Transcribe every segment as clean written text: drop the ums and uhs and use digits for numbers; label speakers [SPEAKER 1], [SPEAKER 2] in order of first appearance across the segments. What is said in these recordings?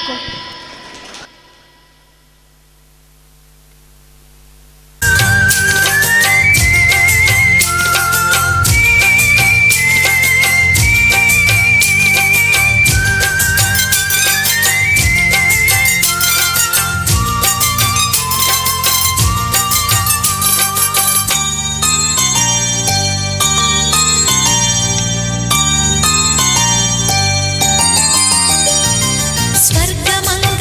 [SPEAKER 1] കേൾക്കും.
[SPEAKER 2] സ്വർഗമംഗ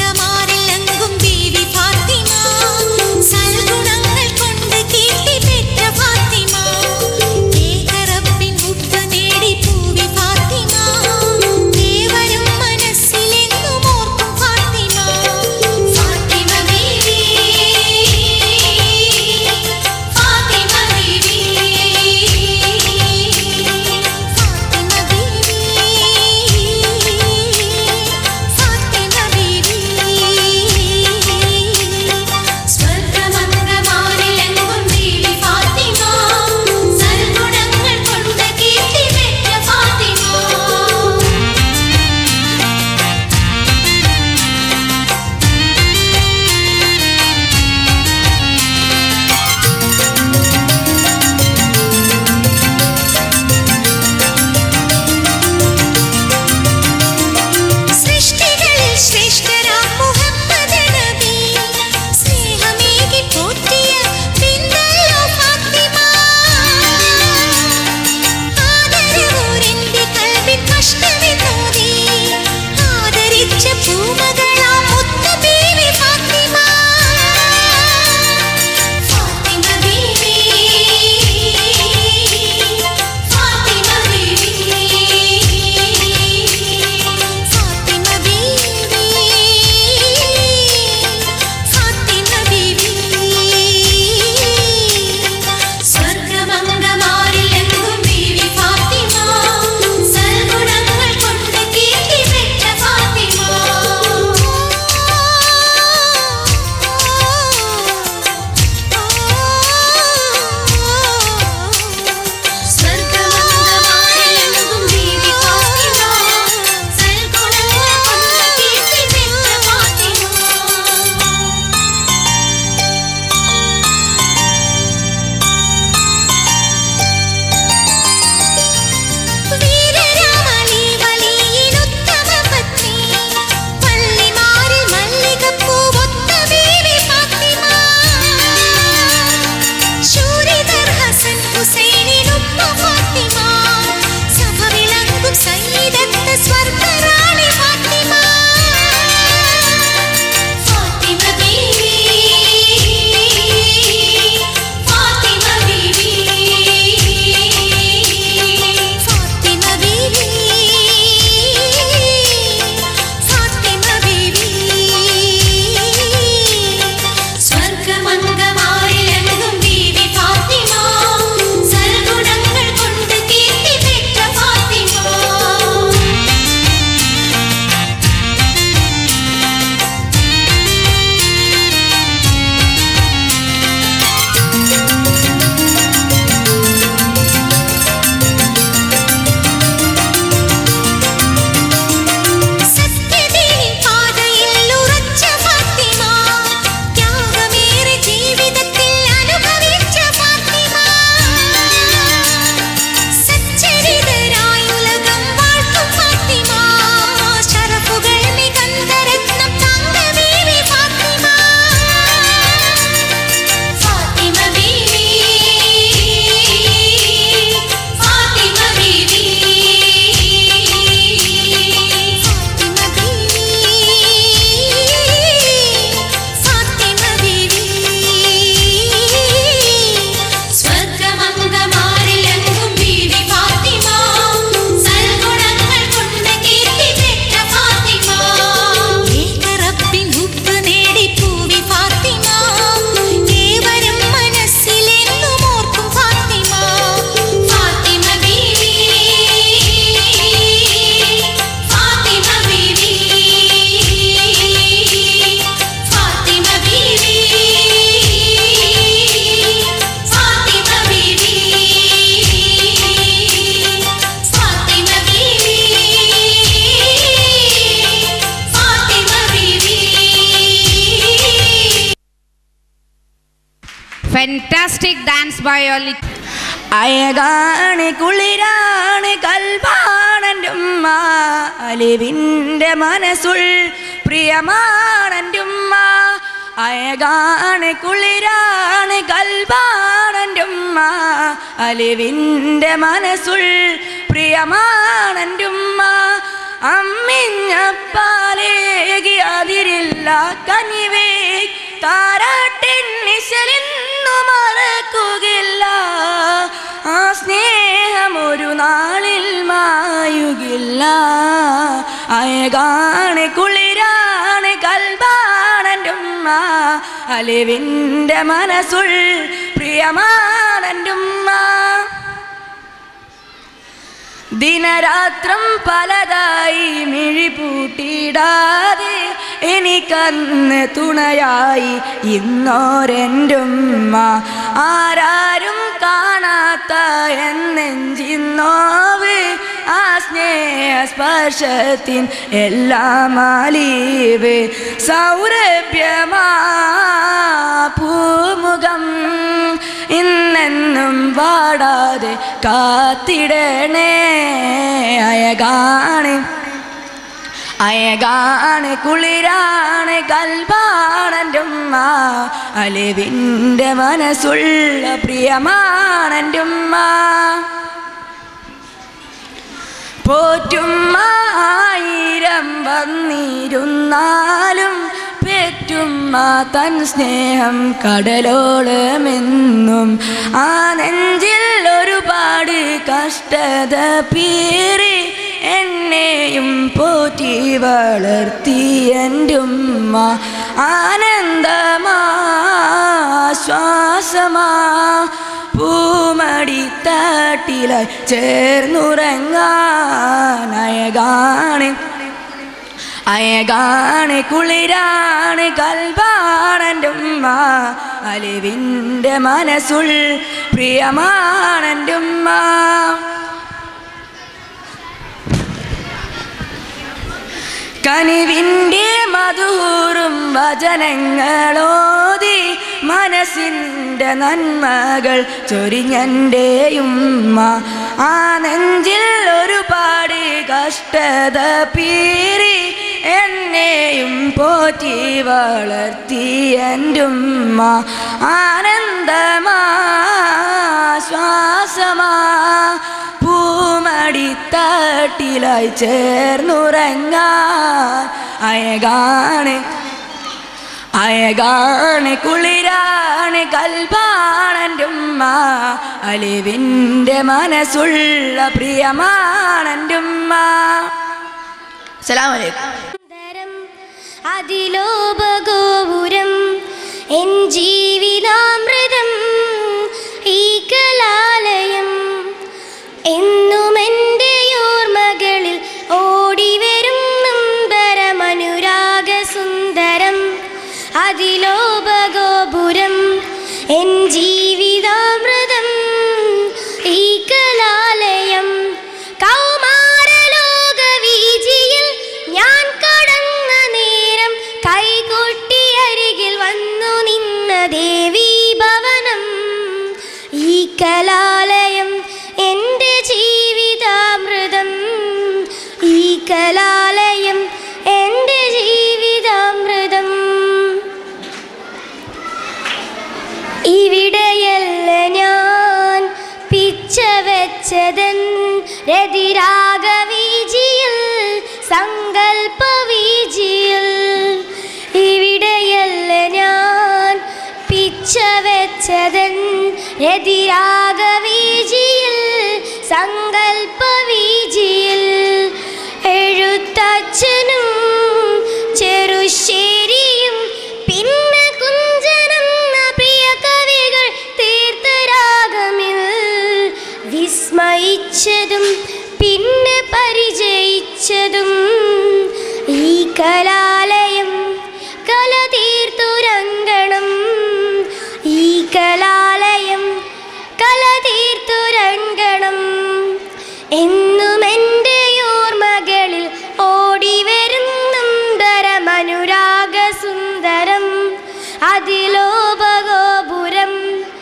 [SPEAKER 1] Fantastic dance by all.
[SPEAKER 2] അയകാണ് കുളിരാണ് കൽബാണെൻ്റുമ്മ അലിവിൻ്റെ മനസ്സുൾ പ്രിയമാണെൻ്റുമ്മ അയകാണ് കുളിരാണ് കൽബാണെൻ്റുമ്മ അലിവിൻ്റെ മനസ്സുൾ പ്രിയമാണെൻ്റുമ്മ അമ്മിഞ്ഞപ്പാലേകി അതിരില്ല കനിവേ താരാട്ടിൻ നിശലിന്നു മറക്കുകയില്ല ആ സ്നേഹമൊരു നാളിൽ മായുകില്ല അയകാണ് കുളിരാണ് കൽബാണെൻ്റുമ്മ അലിവിൻ്റെ മനസ്സുൾ പ്രിയമാണെൻ്റുമ്മ ദിനരാത്രം പലതായി മിഴിപൂട്ടിടാതെ എനിക്കന്ന് തുണയായി ഇന്നോരെൻ്റുമ്മ ആരാരും കാണാത്ത എന്നെഞ്ചിന്നോവ് ആ സ്നേഹസ്പർശത്തിൻ എല്ലാം അലീവ് സൗരഭ്യമാ പൂമുഖം ഇന്നെന്നും വാടാതെ കാത്തിടണേ അയകാണ് കുളിരാണ് കൽബാണെൻ്റുമ്മ അലിവിൻ്റെ മനസ്സുള്ള പ്രിയമാണെൻ്റുമ്മ പോറ്റുമ്മ ആയിരം വന്നിരുന്നാലും പെറ്റുമ്മ തൻ സ്നേഹം കടലോളമെന്നും ആ നെഞ്ചിൽ ഒരുപാട് കഷ്ടത പീറി എന്നെയും പോറ്റി വളർത്തി എൻ്റുമ്മ ആനന്ദമാശ്വാസമാ പൂമടിത്തട്ടിലായി ചേർന്നുറങ്ങാൻ അയകാണ് കുളിരാണ് കൽബാണെൻ്റുമ്മ അലിവിൻ്റെ മനസ്സുൾ പ്രിയമാണെൻ്റുമ്മ കനിവിൻ്റെ മധുറും വചനങ്ങളോതി മനസ്സിൻ്റെ നന്മകൾ ചൊരിഞ്ഞെൻ്റെയുമ്മ ആ നെഞ്ചിൽ ഒരുപാട് കഷ്ടത പീറി എന്നെയും പോറ്റി വളർത്തി എൻ്റുമ്മ ആനന്ദമാശ്വാസമാ പൂമടിത്തട്ടിലായി ചേർന്നുറങ്ങാൻ അയകാണ് കുളിരാണ് കൽബാണെൻ്റുമ്മ അലിവിൻ്റെ മനസ്സുള്ള പ്രിയമാണെൻ്റുമ്മ. അസ്സലാമു അലൈക്കും.
[SPEAKER 3] അതിലോപഗോപുരം എൻ ജീവിതാമൃതം ഈ കലാലയം എന്നുമെൻ്റെ ഓർമ്മകളിൽ ഓടിവരും നമ്പരമനുരാഗസുന്ദരം അതിലോപഗോപുരം എൻ ജീവിതാമൃതം ഈ കലാലയം കൗമാരലോകവീജിയിൽ ഞാൻ കടന്ന നേരം കൈകൊട്ടി അരികിൽ വന്നു നിന്ന ദേവീ ഭവനം ഈ കലാലയം എൻ്റെ ജീവിതാമൃതം ഈ കലാലയം എൻ്റെ ജീവിതാമൃതം ഇവിടെയല്ല ഞാൻ പിച്ച വെച്ചതൻ രതിരാഗവീജിയിൽ സങ്കൽപ്പവീജിയിൽ ഇവിടെയല്ല ഞാൻ പിച്ച വെച്ചതൻ രതിരാഗവീജിയിൽ സങ്കൽപ്പവീജിയിൽ എഴുത്തച്ഛനും ചെറുശ്ശേരിയും പിന്നെ കുഞ്ചനെന്ന പ്രിയ കവികൾ തീർത്ഥരാഗമിൽ വിസ്മയിച്ചതും പിന്നെ പരിചയിച്ചതും ഈ കലാലയം കല തീർത്തുരങ്കണം ഈ കലാലയം കല തീർത്തുരങ്കണം എന്നും എൻ്റെ ഓർമ്മകളിൽ ഓടിവരുന്നുണ്ടരമനുരാഗസുന്ദരം അതിലോപഗോപുരം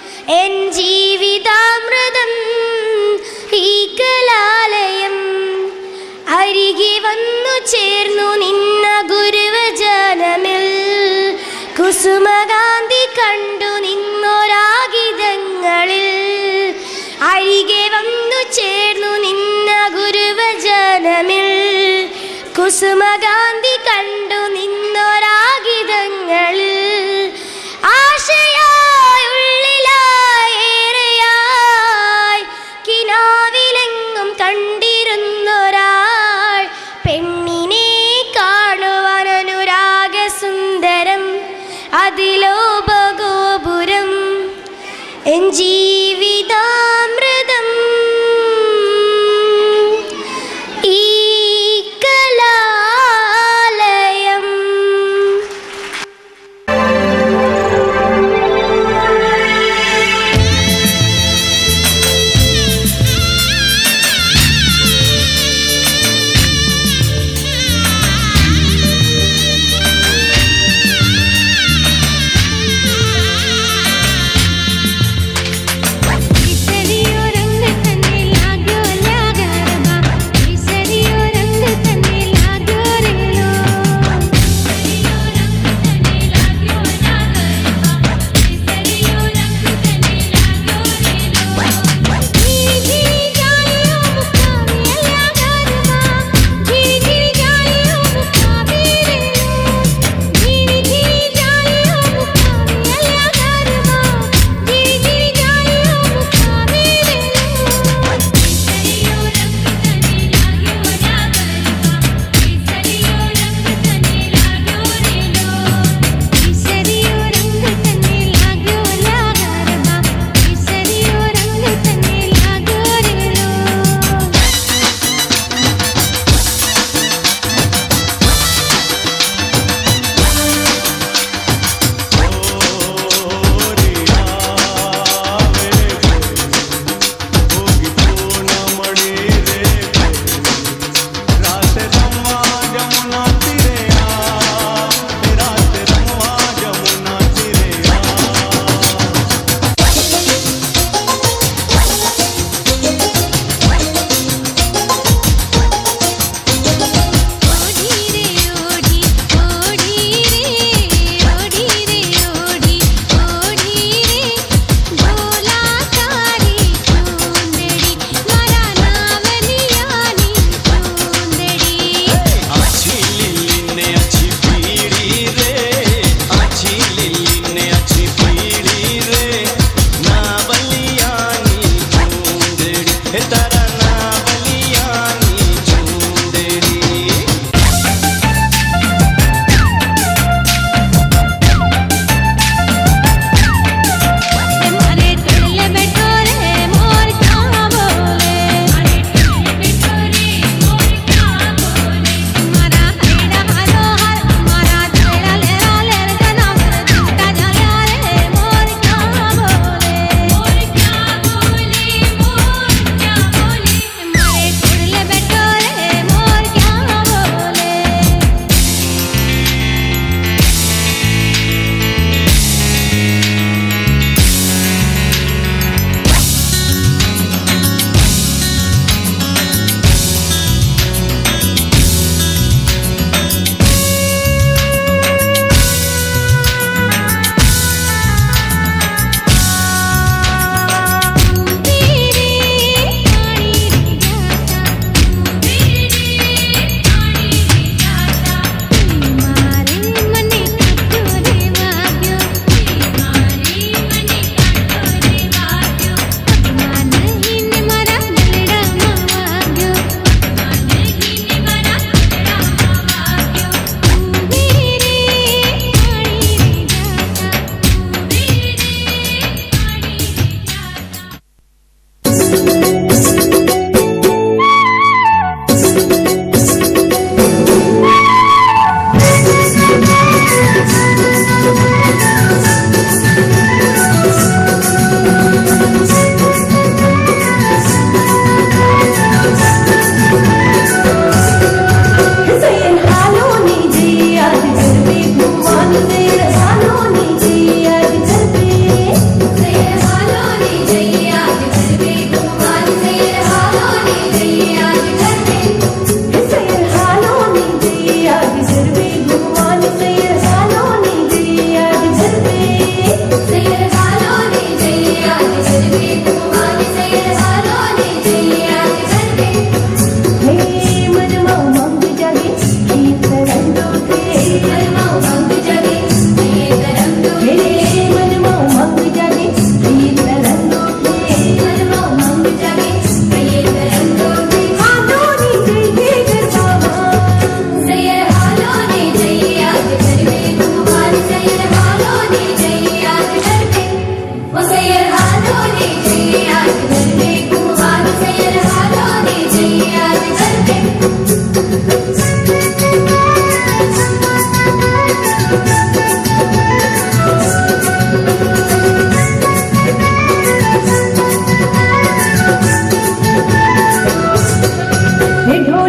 [SPEAKER 3] കുസുമകാന്തി കണ്ടു നിന്നൊരാഗിതങ്ങളിൽ ആശയായി ഉള്ളിലായേറെയായി കിനാവിലെങ്ങും കണ്ടിരുന്നൊരാൾ പെണ്ണിനെ കാണുവാൻ അനുരാഗസുന്ദരം അതിലോപഗോപുരം എൻ ജീവിതാമൃതം ഈ കലാലയം.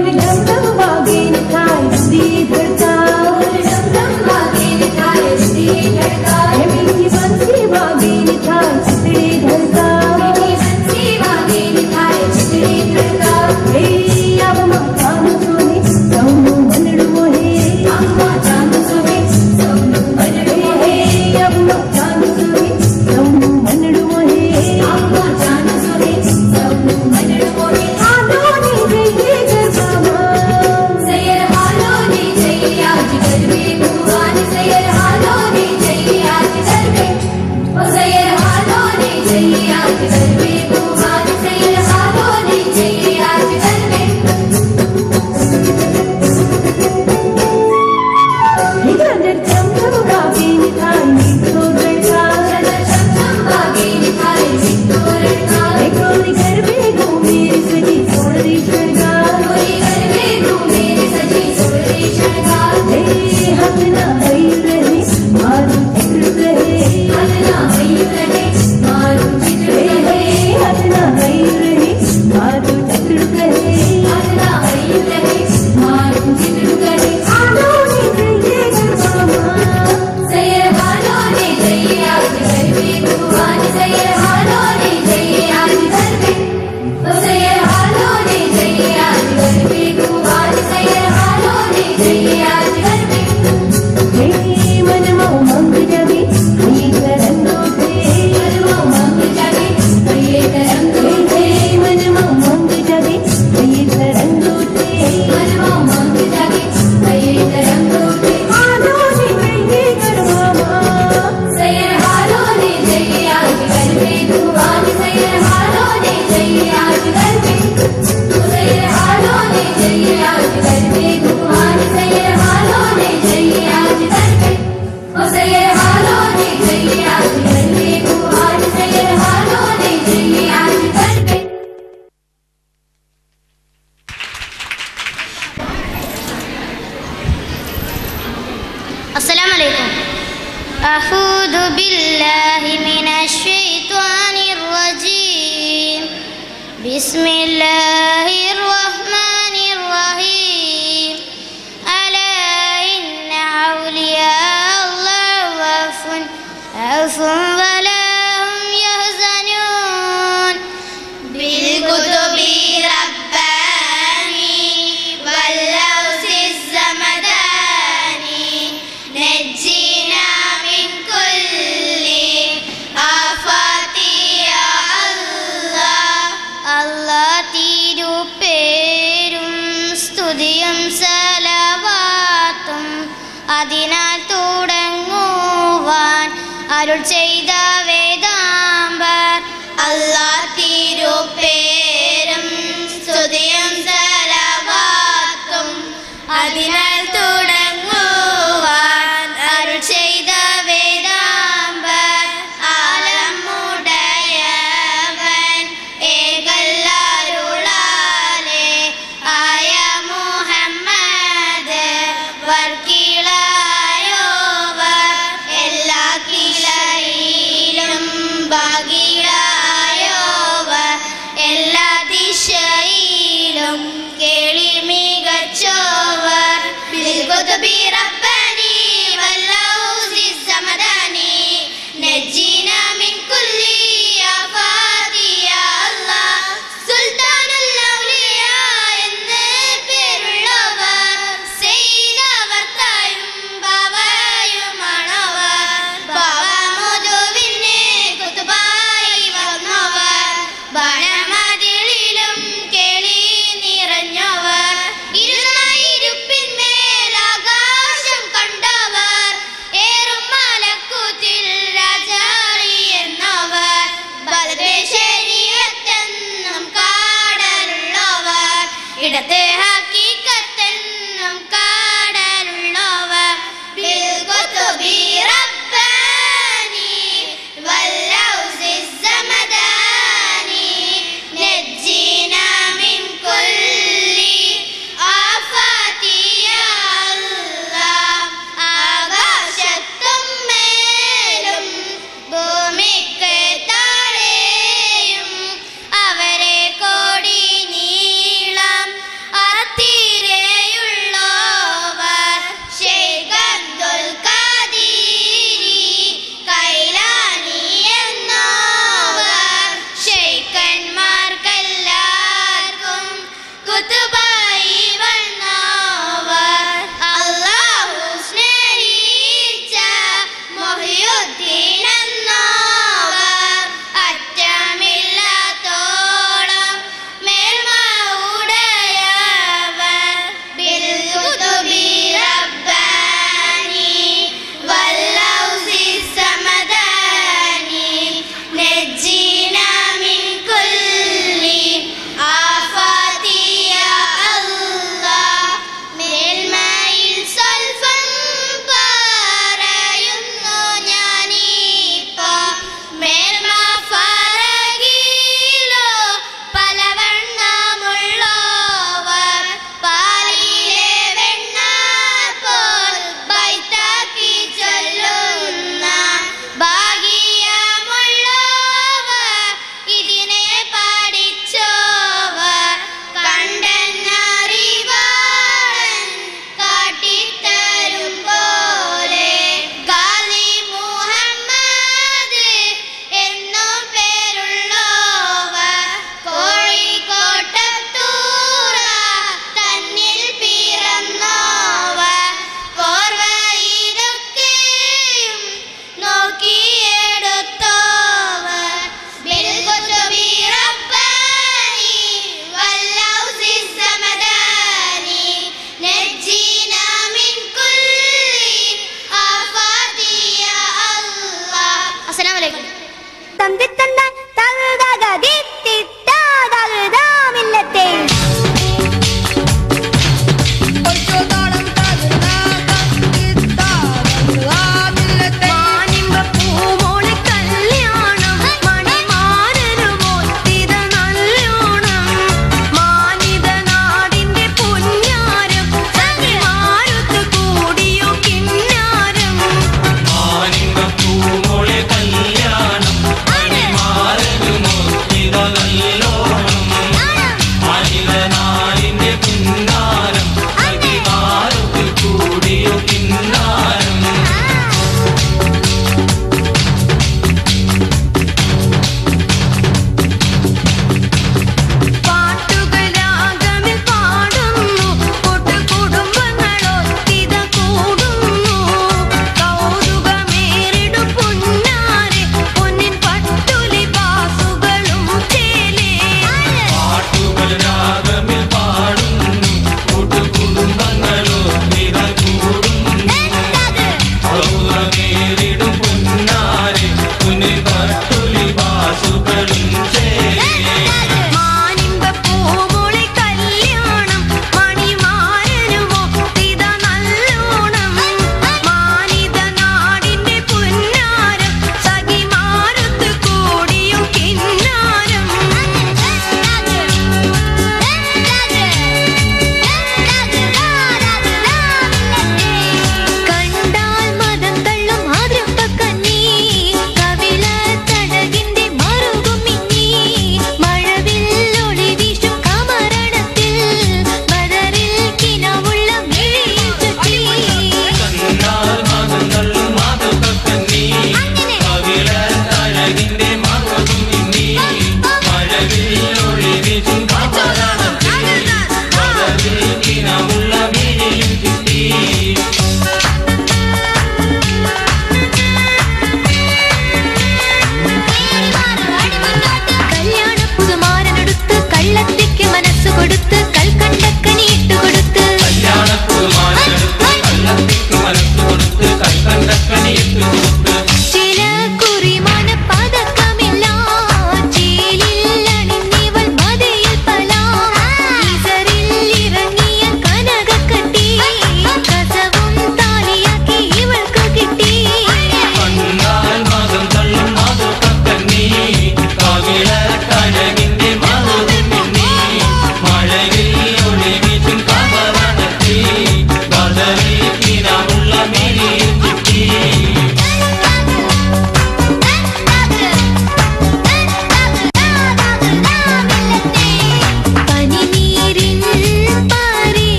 [SPEAKER 3] أعوذ بالله من الشيطان الرجيم بسم الله الرحمن الرحيم ألا إن أولياء الله خوف ولا هم يحزنون بالكتب رباني واللوث الزمداني نجينا من كل آفات يا الله الله തിരുപേരും സ്തുതിയും സലവാത്തും അതിനാൽ തുടങ്ങുവാൻ അരുൾ ചെയ്ത വേദാംബർ അല്ലാഹ് തിരുപേരും സ്തുതിയും സലവാത്തും അതിനാൽ തുടങ്ങുവാൻ അരുൾ ചെയ്ത വേദാംബർ ആലമുടയവൻ ഏകല്ലാരുളാലെ ആയ മുഹമ്മദ് വർക്കിളായോവർ എല്ലാ കിളയിലും ഭാഗിളായോവർ എല്ലാ ദിശയിലും കേളി മികച്ചോവർ ബിൽകുതുബി റബ്ബാനി വല്ലൗസി സമദാനി നജ്ജിന മിൻ കുല്ലി ആഫാതി യാ അല്ലാഹ് സുൽത്താനുൽ ഔലിയ എന്ന് പേരുള്ളവർ സെയ്ദവർ തായും ബാവയുമാണവർ ബാവമുതുവിന് കുതുബായി വന്നവർ ബാണമതിലിലും കേളി നിറഞ്ഞവർ ഇരുന്നായിരുപ്പിന്മേൽ ആകാശം കണ്ടവർ ഏറും മലക്കൂത്തിൽ രാജാളി എന്നവർ ബലത്തെ ശരീഅത്തെന്നും കാടലുള്ളവർ ഇടത്തെ ഹക്കീക്കത്തെന്നും കാടലുള്ളവർ ബിൽകുതുബി റബ്ബാനി വല്ലൗസി സമദാനി നജ്ജിന മിൻ കുല്ലി ആഫാതി യാ അല്ലാഹ് ആകാശത്തും മേലും ഭൂമിക്ക് താഴെയും അവരെ കോടി നീളം അറത്തി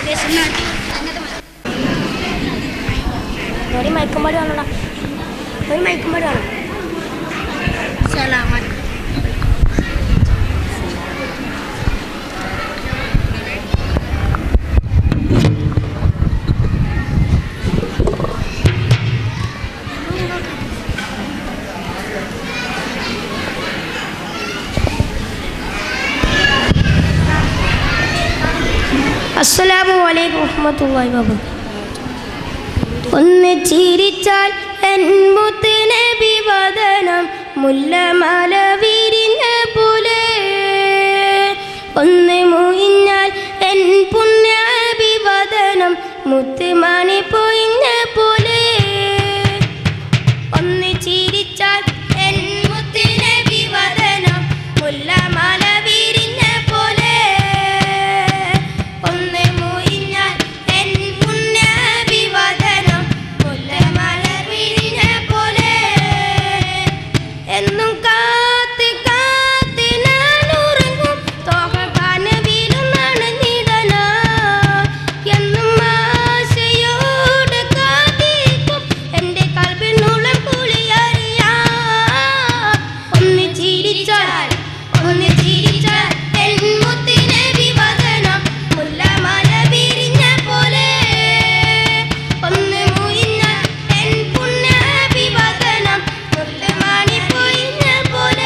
[SPEAKER 3] ഒരു മയക്കുംപാടി വേണോടാ, ഒരു മയക്കുംപാടി വേണം. അസ്സലാമു അലൈക്കും വറഹ്മത്തുള്ളാഹി വബറകാതുഹു. ഒന്ന് ചിരിച്ചാൽ എൻ മുത്ത് നബി വദനം മുല്ലമാല വിരിഞ്ഞ പോലെ, ഒന്ന് മുയിഞ്ഞാൽ എൻ പുണ്യ നബി വദനം മുത്ത് മണി പൊയിഞ്ഞ പോലെ. ഒന്ന് ചിരിച്ചാൽ എൻ മുത്ത് നബി വദനം മുല്ലമാല വിരിഞ്ഞ പോലെ, ഒന്ന് മുയിഞ്ഞാൽ എൻ പുണ്യ നബി വദനം മുല്ലമാല വിരിഞ്ഞ പോലെ. എന്നും കാത്ത് കാത്ത് ഞാൻ ഉറങ്ങും തോഹ കനവിലും നനഞ്ഞിടന, എന്നും ആശയോടെ കാത്തിരിക്കും എൻ്റെ കൽബിനുള്ളം കുളിയറിയാ. ഒന്ന് ചിരിച്ചാൽ ഒന്ന് ചിരിച്ചാൽ എൻ മുത്ത് നബി വദനം മുല്ലമാല വിരിഞ്ഞ പോലെ, ഒന്ന് മുയിഞ്ഞാൽ എൻ പുണ്യ നബി വദനം മുല്ലമണി പൊയിഞ്ഞ പോലെ.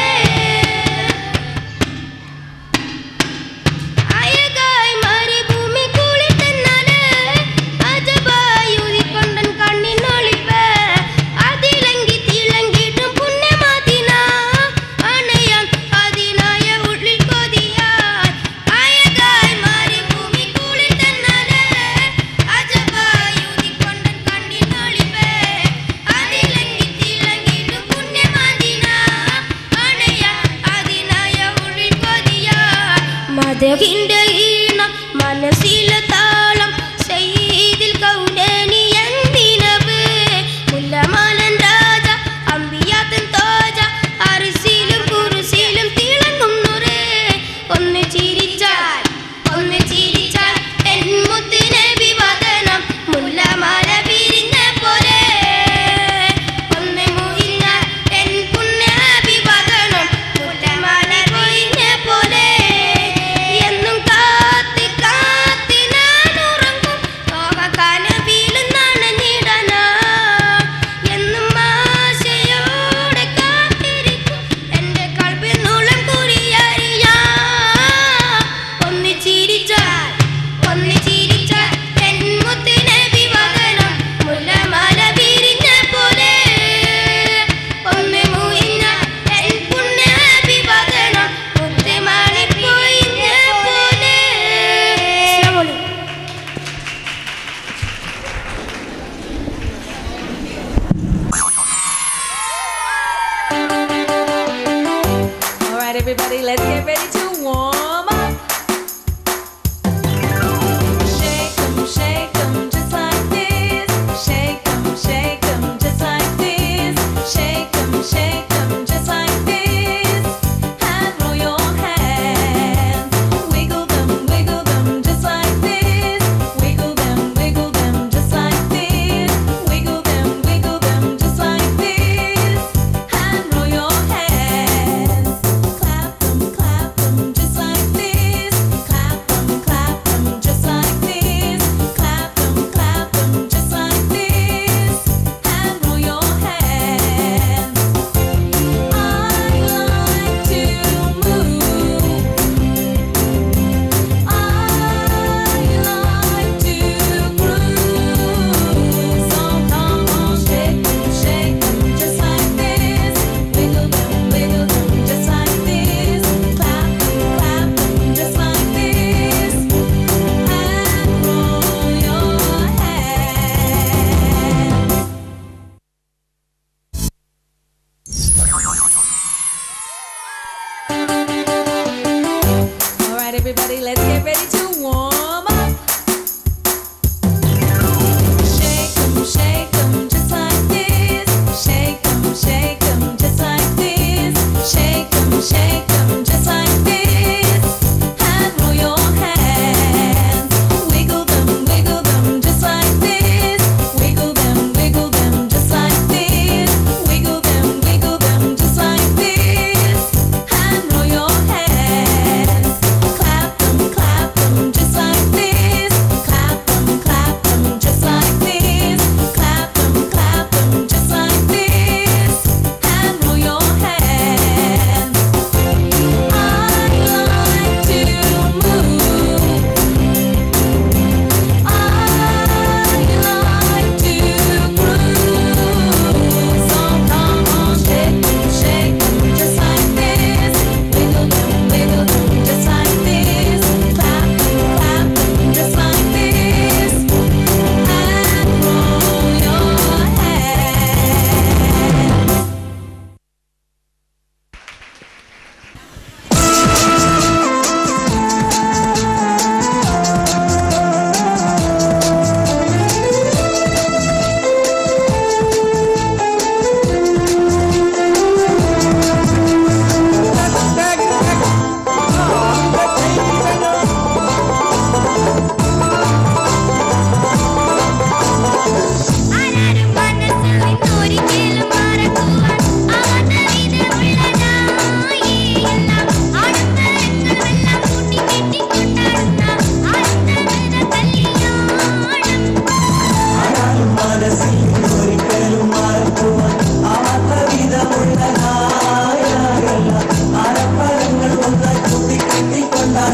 [SPEAKER 3] അഴകായി മരുഭൂമി കുളിർത്തന്നാല് അജബായി ഉദിക്കൊണ്ടൻ കണ്ണിനൊളിപ്പ്, അതിലങ്കി തിളങ്ങിയിട്ടും പുണ്യമദീന അണയാൻ അതിനായ ഉള്ളിൽ കൊതിയായി. അഴകായി മരുഭൂമി കുളിർത്തന്നാല് അജബായി ഉദിക്കൊണ്ടൻ കണ്ണിനൊളിപ്പ്, അതിലങ്കി തിളങ്ങിയിട്ടും പുണ്യമദീന അണയാൻ അതിനായ ഉള്ളിൽ കൊതിയായി. മദഹിന്റെ ഈണം മനസ്സിലെ താളം സയ്യിദുൽ കൗനൈനി എന്തിനവ്, മുല്ലമാലൻ രാജ അമ്പിയാത്തൻ തോജ അർശിലും കുർസിയിലും തിളങ്ങും നൂറേ. ഒന്ന് ചിരിച്ചാൽ ഒന്ന് ചിരിച്ചാൽ എൻ മുത്ത് നബി വദനം മുല്ലമാല വിരിഞ്ഞ പോലെ, ഒന്ന് മുയിഞ്ഞാൽ എൻ പുണ്യ നബി വദനം മുല്ലമാല പൊയിഞ്ഞ പോലെ. എന്നും കാത്ത് കാത്ത് ഞാൻ ഉറങ്ങും തോഹ കനവിലും നനഞ്ഞിടന, എന്നും ആശയോടെ കാത്തിരിക്കും എൻ്റെ കൽബിനുള്ളം കുളിയറിയാ. ഒന്ന് ചിരിച്ചാൽ ഒന്ന് ചിരിച്ചാൽ എൻ മുത്ത് നബി വദനം മുല്ലമാല വിരിഞ്ഞ പോലെ, ഒന്ന് മുയിഞ്ഞാൽ എൻ പുണ്യ നബി വദനം മുത്തുമണി പൊയിഞ്ഞ പോലെ. അസ്സലാമു അലൈക്കും.
[SPEAKER 4] All right, everybody, let's get ready to warm up. Shake 'em just like this. Shake 'em just like this. Shake 'em just like this. And roll your hands. Wiggle them just like this. Wiggle them just like this. Wiggle them just like this. And roll your hands. Clap them just like this. Clap them just like this. Clap them just like this. And roll your hands. I like to move. I like to groove. So come on, shake them just like this. Wiggle them just like this. Clap them just like this. And roll your hands. All right, everybody, let's get ready to warm up. Shake 'em just like this. Shake 'em just like this. Shake 'em just like this. And roll your hands. Wiggle them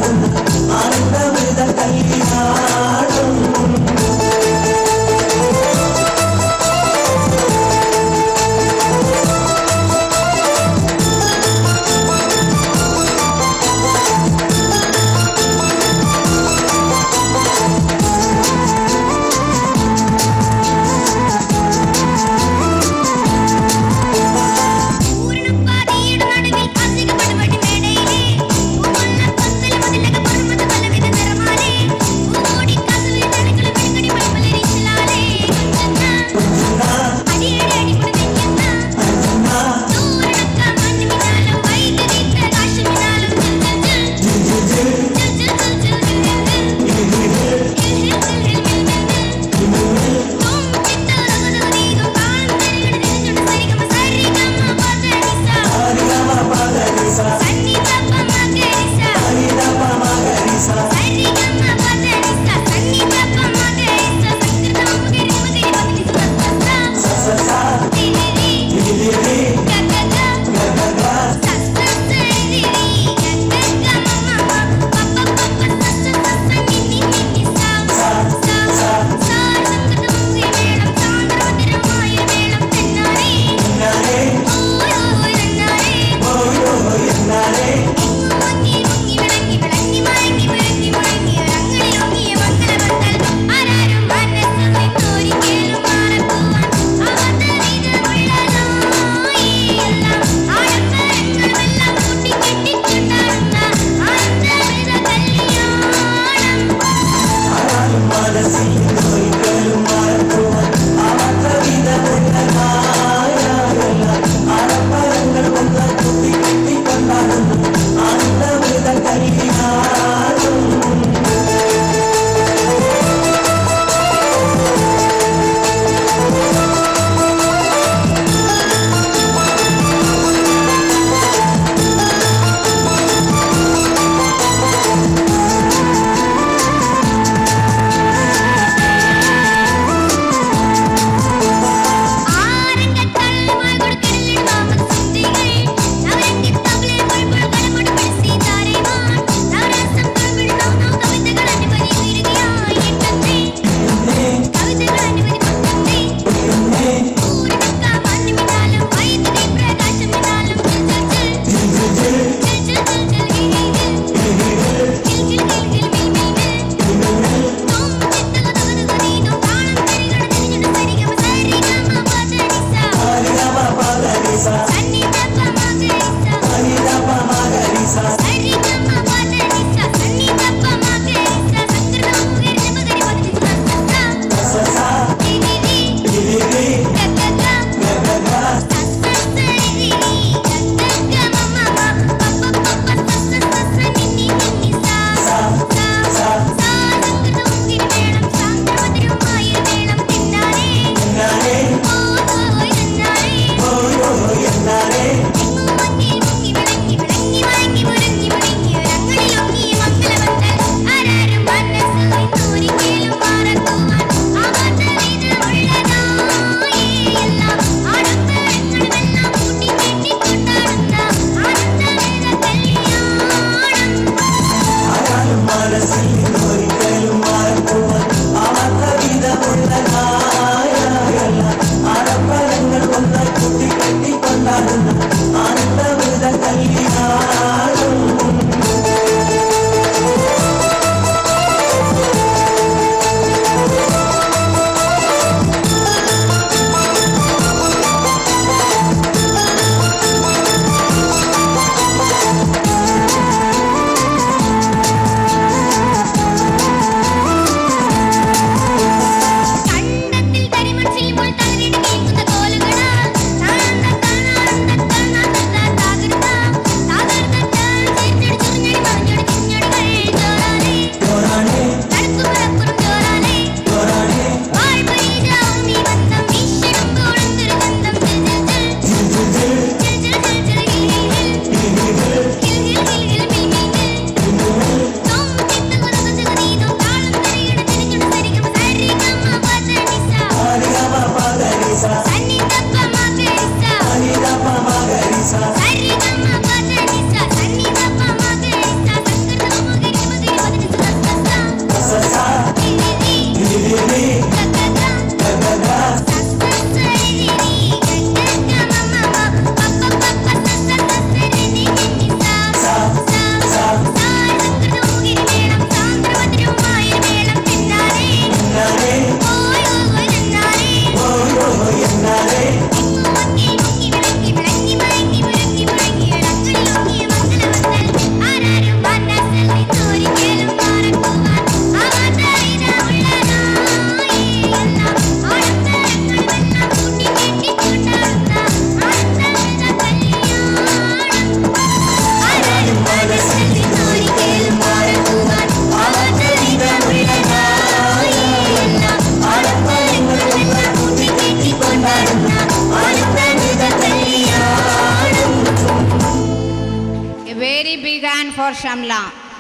[SPEAKER 3] പൂമുള്ള പന്തൽ മുതലക പർവ്വത പലവിധ നിറമാലേ പൂമോടി
[SPEAKER 1] Shamla.